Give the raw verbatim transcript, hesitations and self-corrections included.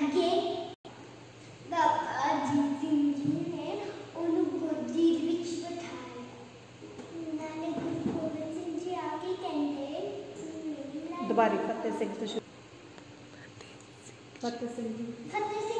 के बाबा अजीत सिंह जी ने उन्होंने गोदी विच बिठाया। नाले गुरु गोबिंद सिंह जी आके कहते दोबारा फतेह सिंह तो फतेह सिंह फतेह सिंह